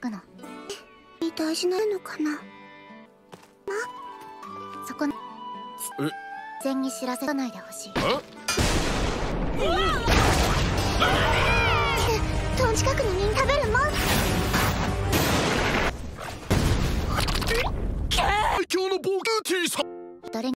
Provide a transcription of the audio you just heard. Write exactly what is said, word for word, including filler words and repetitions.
の大事なのかな。まそこのえ全に知らせないでほしい。トン近くの実食べるもん。 最強のボーティーさん。 誰